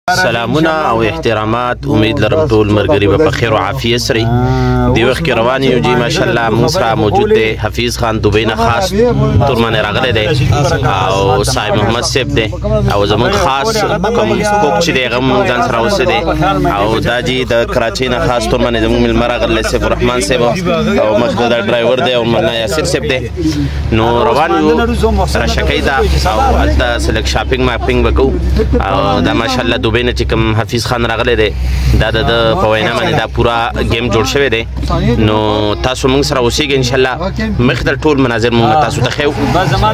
سلامونه او احترامات، امید لرم ټول مرګري به په خیر او عافیت سره دی. وخت کې روان یو جی ماشاءالله موږ سره موجود دی حفیظ خان دوبۍ نه خاص تورمن راغلی دی او صاحب محمد سیب دی او زمون خاص کوم کوک چې دی هغه موږ ځان سره اوسه دی او دا جی د کراچۍ نه خاص تورمن زمون مل راغلی سیف الرحمن سیب او مخکې دا ډرایور دی او مولانا یاسر سیب دی. نو روان یو را شکای دا او الته سلک شاپینګ ماپینګ وکړو او دا ماشاءالله دوبۍ نه چې کوم حفیظ خان راغلی دی دا د په وینا باندې دا پورا گیم جوړ شوی دی. نو تاسو موږ سره اوسېږئ انشاءالله مخکې د ټول مناظر موږ تاسو ته ښیو.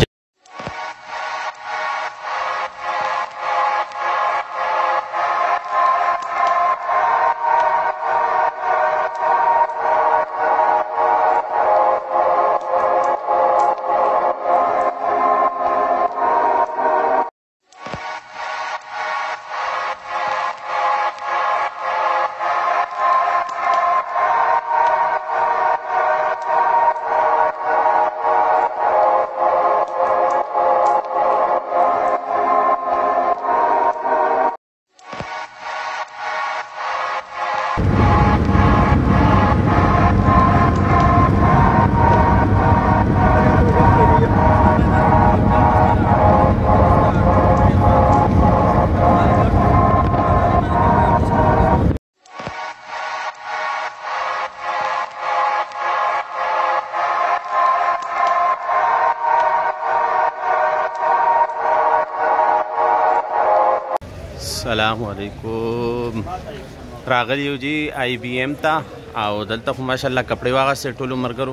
السلام علیکم. راغلی یو جی آی بی ایم ته او دلته خو ماشاءالله کپړې واغستې ټولو ملګرو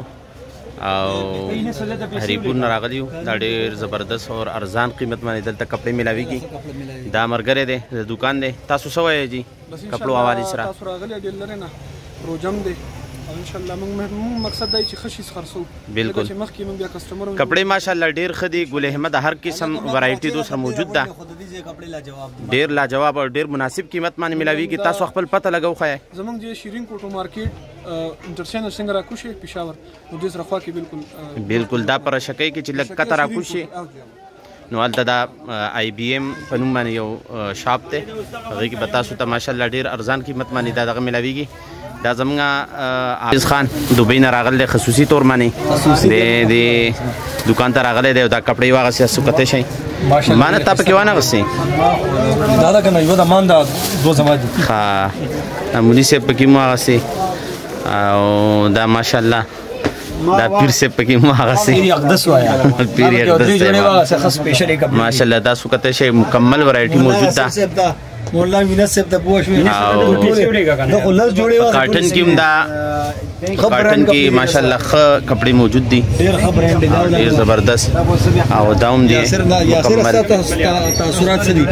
او هریپور نه راغلی یو. دا ډېر زبردست او ارزان قیمت باندې دلته کپړې میلاویږي. دا ملګری دی د دوکان دی. تاسو څه وایئ جی کپړو حوالې سره؟ تاسو راغلی ډېر لرې نه روجم دی او انشاءالله موږ مقصد دی چې ښه شي خرڅو. بالکل چې مخکې موږ بیا کسټمر کپړې ماشاءالله ډېر ښه دي. ګل احمد هر قسم ورایټي دوسره موجود ده. ډېر لاجواب او ډېر مناسب قیمت باندې ملاویږي. تاسو خپل پته لګو ښایي زموږ د شیرین کوټو مارکیټ انټرسینر څنګه راکوشي پېښور نو دې سره خوا کې بالکل دا پر شکای کې چې لږ کته راکوشي نو هلته دا آی بی ایم په نوم باندې یو شاپ دی. هغې کې به تاسو ته ماشاءالله ډېر ارزان قیمت باندې دا دغه ملاویږي. دا زمونږ حافظ خان دوبۍ نه راغلی دی خصوصي طور باندې د دوکان ته راغلی دی او دا کپړې واغستې تاسو کتی شئ. ما نه تا پکې وانغستې؟ دا ده که نه یوه د مان دا دوه زما دي. ښه مولي صاحب پکې مو واغستې او دا ماشاءالله دا پیر صاحب پکې مو واغستې. پیر اقدس وایه پیر اقدس څخه سپیشل کپړې ماشاءالله دا سو کتی شئ. مکمل ورایټي موجود ده. مولا وینس صاحب ته پوه شوې دا خو لس جوړې کاټن کې هم دا کاټن کې ماشاءالله ښه کپړې موجود دي. ډېر ښه برانډ دی ډېر زبردست او دا هم دي مکمل. تاثرات څه دي؟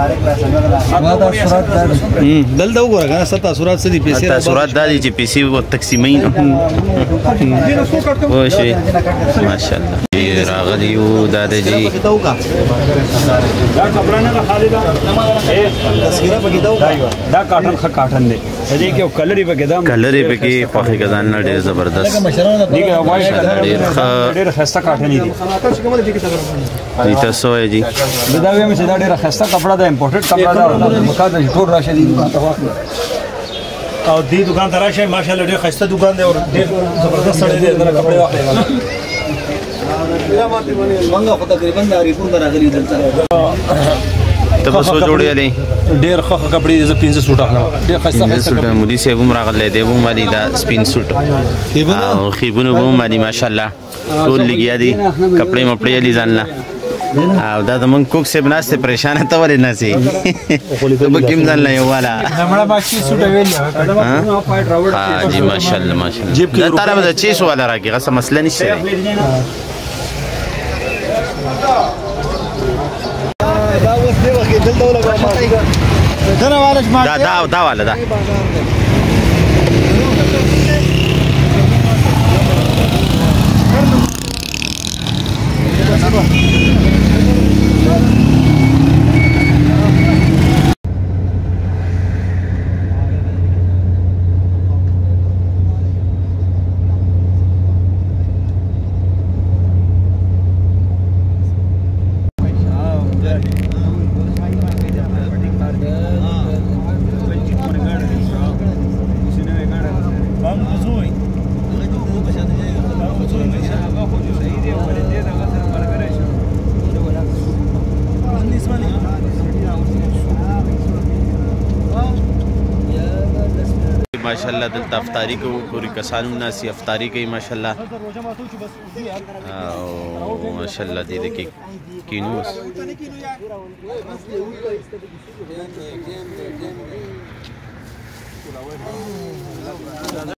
دلته وګوره که نه ستا تاثرات څه دي؟ پیسې تاثرات دا دي چې پیسې تقسیموي پوه شوې. ماشاءالله راغلی یو دا دی جي دا کاټن ښه کاټن دی. دې کې یو کلر یې پکې ده کلر یې پکې خوښې ګزان نه ډېر زبردست ډېر ښایسته کاټن دی. دې تاسو وایئ جي زه دا وایم چې دا ډېره ښایسته کپړه ده امپورټډ کپړه ده. مکار ده چې ټول راشي دې دکان ته واخلي او دې دکان ته راشئ. ماشاءالله ډېر ښایسته دکان دی او ډېر زبردست سړی دی. دغه کپړې واخلئ. منګه خو تقریبا د هریپور نه راغلي دلته. ته به څو جوړې علي؟ ډېر ښه ښه کپړې زه 15 سوټ اخلم. ډېر ښایسته سوټ مولي صاحب هم راغلی دی هم والي دا سپین سوټ او خیبونه به هم والي ماشاءالله ټول لګیا دي کپړې مپړې علي ځان له. او دا زمونږ کوک صاحب ناست دی پریشانه ته ولې ناستې؟ ته به کوم ځان له یو والا جي ماشاءالله ماشاءالله. دا تاله به د چیس والا راکړي هغه څه مسله نشته دی. دا والا دا ماشاءالله دلته افطاری کوو پورې کسان ناسي افطاری کوي ماشاءالله او ماشاءالله دې کې کینوس